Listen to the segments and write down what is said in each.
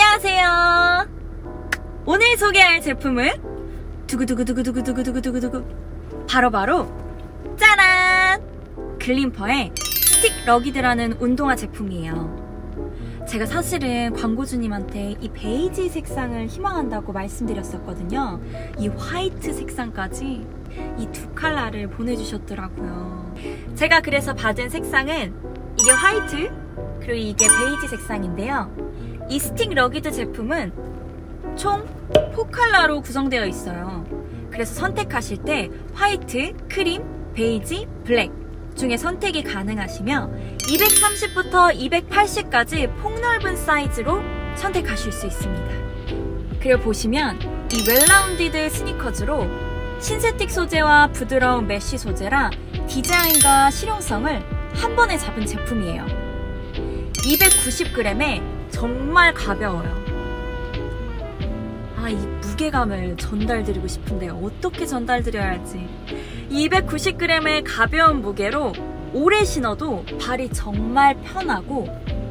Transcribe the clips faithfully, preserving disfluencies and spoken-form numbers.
안녕하세요. 오늘 소개할 제품은 두구두구두구두구두구두구두구 바로바로 짜란! 글림퍼의 스틱 러기드라는 운동화 제품이에요. 제가 사실은 광고주님한테 이 베이지 색상을 희망한다고 말씀드렸었거든요. 이 화이트 색상까지 이 두 컬러를 보내주셨더라고요. 제가 그래서 받은 색상은 이게 화이트 그리고 이게 베이지 색상인데요. 이 스틱 러기드 제품은 총 사 컬러로 구성되어 있어요. 그래서 선택하실 때 화이트, 크림, 베이지, 블랙 중에 선택이 가능하시며 이백삼십부터 이백팔십까지 폭넓은 사이즈로 선택하실 수 있습니다. 그리고 보시면 이 웰라운디드 스니커즈로 신세틱 소재와 부드러운 메쉬 소재라 디자인과 실용성을 한 번에 잡은 제품이에요. 이백구십 그램에 정말 가벼워요. 아, 이 무게감을 전달드리고 싶은데요. 어떻게 전달드려야 할지. 이백구십 그램의 가벼운 무게로 오래 신어도 발이 정말 편하고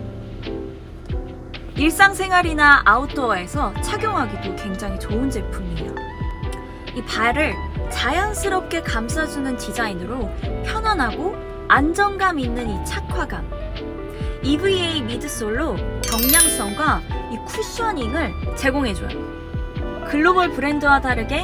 일상생활이나 아웃도어에서 착용하기도 굉장히 좋은 제품이에요. 이 발을 자연스럽게 감싸주는 디자인으로 편안하고 안정감 있는 이 착화감, 이브이에이 미드솔로 경량성과 이 쿠셔닝을 제공해줘요. 글로벌 브랜드와 다르게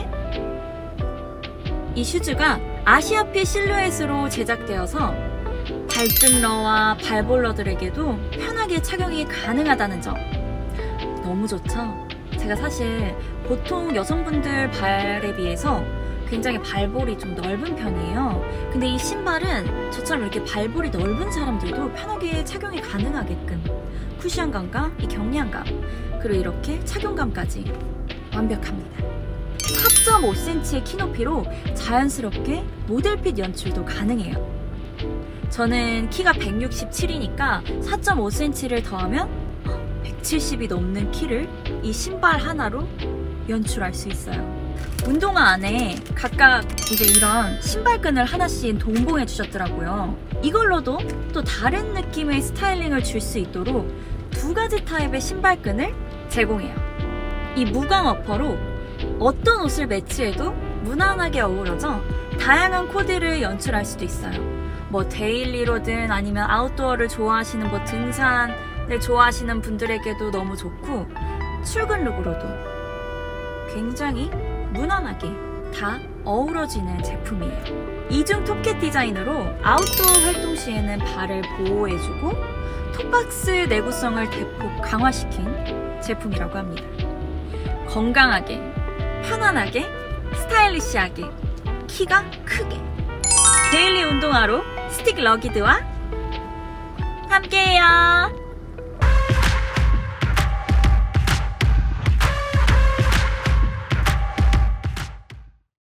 이 슈즈가 아시아핏 실루엣으로 제작되어서 발등러와 발볼러들에게도 편하게 착용이 가능하다는 점 너무 좋죠? 제가 사실 보통 여성분들 발에 비해서 굉장히 발볼이 좀 넓은 편이에요. 근데 이 신발은 저처럼 이렇게 발볼이 넓은 사람들도 편하게 착용이 가능하게끔 쿠션감과 이 경량감 그리고 이렇게 착용감까지 완벽합니다. 사 점 오 센티미터의 키높이로 자연스럽게 모델핏 연출도 가능해요. 저는 키가 백육십칠이니까 사 점 오 센티미터를 더하면 백칠십이 넘는 키를 이 신발 하나로 연출할 수 있어요. 운동화 안에 각각 이제 이런 신발끈을 하나씩 동봉해 주셨더라고요. 이걸로도 또 다른 느낌의 스타일링을 줄 수 있도록 두 가지 타입의 신발끈을 제공해요. 이 무광 어퍼로 어떤 옷을 매치해도 무난하게 어우러져 다양한 코디를 연출할 수도 있어요. 뭐 데일리로든 아니면 아웃도어를 좋아하시는 뭐 등산을 좋아하시는 분들에게도 너무 좋고 출근 룩으로도 굉장히 무난하게 다 어우러지는 제품이에요. 이중 톱캣 디자인으로 아웃도어 활동 시에는 발을 보호해주고 톱박스 내구성을 대폭 강화시킨 제품이라고 합니다. 건강하게, 편안하게, 스타일리시하게, 키가 크게 데일리 운동화로 스틱 러기드와 함께해요.